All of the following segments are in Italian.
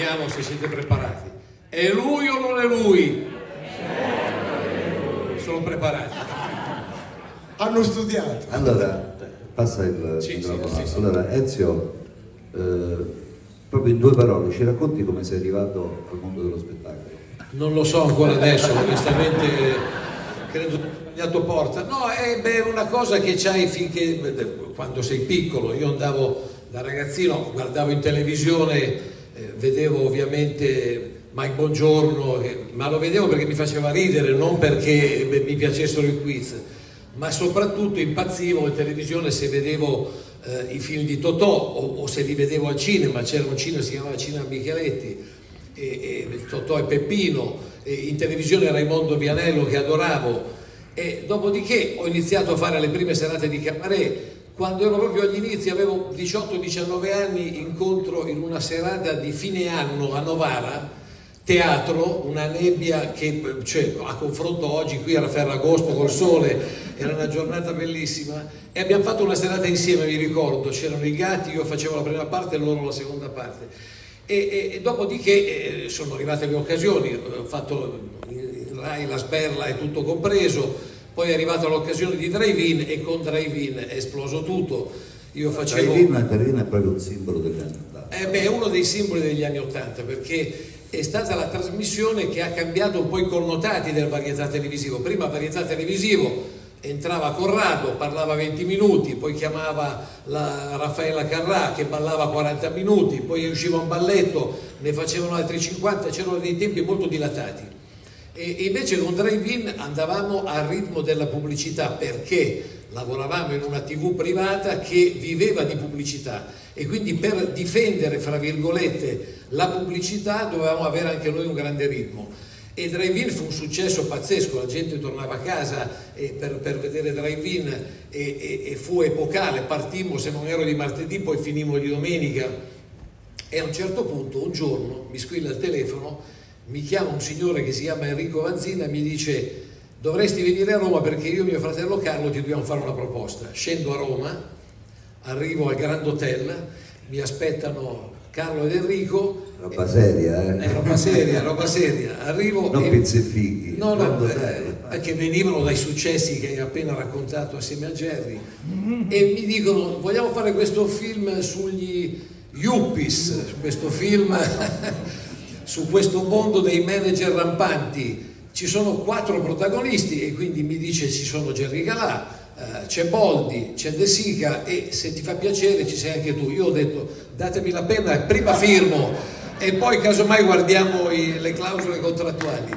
vediamo se siete preparati. È lui o non è lui? Sono preparati. Hanno studiato. Allora, passa il Sì, microfono. sì. Allora, Ezio, proprio in 2 parole, ci racconti come sei arrivato al mondo dello spettacolo? Non lo so ancora adesso, onestamente credo sbagliato porta. No, è una cosa che c'hai finché, quando sei piccolo. Io andavo da ragazzino, guardavo in televisione, vedevo ovviamente Mike Bongiorno, ma lo vedevo perché mi faceva ridere, non perché mi piacessero i quiz, ma soprattutto impazzivo in televisione se vedevo i film di Totò o se li vedevo al cinema. C'era un cinema, si chiamava Cinema Micheletti, e Totò e Peppino, in televisione Raimondo Vianello che adoravo, e dopodiché ho iniziato a fare le prime serate di cabaret. Quando ero proprio agli inizi, avevo 18-19 anni, incontro in una serata di fine anno a Novara, teatro, una nebbia che, cioè, a confronto oggi qui era Ferragosto col sole, era una giornata bellissima, e abbiamo fatto una serata insieme, mi ricordo, c'erano i gatti, io facevo la prima parte e loro la seconda parte, e dopodiché sono arrivate le occasioni, ho fatto il Rai, la Sberla e tutto compreso. Poi è arrivata l'occasione di Drive-In e con Drive-In è esploso tutto. Io facevo... Drive-In è proprio un simbolo degli anni 80. È uno dei simboli degli anni 80, perché è stata la trasmissione che ha cambiato un po' i connotati del varietà televisivo. Prima varietà televisivo entrava Corrado, parlava 20 minuti, poi chiamava la Raffaella Carrà che ballava 40 minuti, poi usciva un balletto, ne facevano altri 50, c'erano dei tempi molto dilatati. E invece con Drive-In andavamo al ritmo della pubblicità, perché lavoravamo in una TV privata che viveva di pubblicità, e quindi per difendere, fra virgolette, la pubblicità dovevamo avere anche noi un grande ritmo. E Drive-In fu un successo pazzesco, la gente tornava a casa per vedere Drive-In, e fu epocale. Partimmo, se non ero, di martedì, poi finimmo di domenica, e a un certo punto un giorno mi squilla il telefono, mi chiama un signore che si chiama Enrico Vanzina e mi dice: dovresti venire a Roma perché io e mio fratello Carlo ti dobbiamo fare una proposta. Scendo a Roma, arrivo al Grand Hotel, mi aspettano Carlo ed Enrico. Roba seria, roba seria, roba seria. Arrivo non pizzifichi. No, che venivano dai successi che hai appena raccontato assieme a Jerry, e mi dicono: vogliamo fare questo film sugli yuppies, questo film su questo mondo dei manager rampanti. Ci sono 4 protagonisti, e quindi mi dice: ci sono Jerry Calà, c'è Boldi, c'è De Sica, e se ti fa piacere ci sei anche tu. Io ho detto: datemi la penna e prima firmo, e poi casomai guardiamo le clausole contrattuali.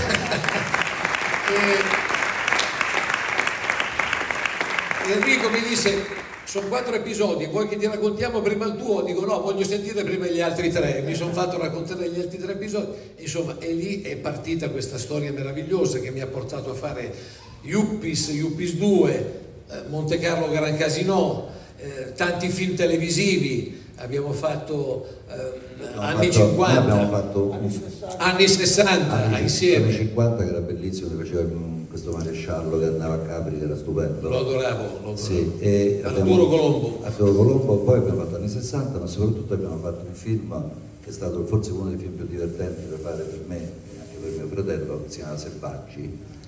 Enrico mi disse: sono 4 episodi, vuoi che ti raccontiamo prima il tuo? Dico: no, voglio sentire prima gli altri 3. Mi sono fatto raccontare gli altri 3 episodi, insomma, e lì è partita questa storia meravigliosa che mi ha portato a fare Yuppies, Yuppies 2, Monte Carlo Gran Casino, tanti film televisivi. Abbiamo fatto anni 50, abbiamo fatto anni 60 insieme. Anni 50 che era bellissimo, che faceva questo maresciallo che andava a Capri, che era stupendo. Lo adoravo. Sì, e Arturo Colombo. Poi abbiamo fatto anni 60, ma soprattutto abbiamo fatto un film che è stato forse uno dei film più divertenti da fare per me e anche per mio fratello, che si chiama Selvaggi,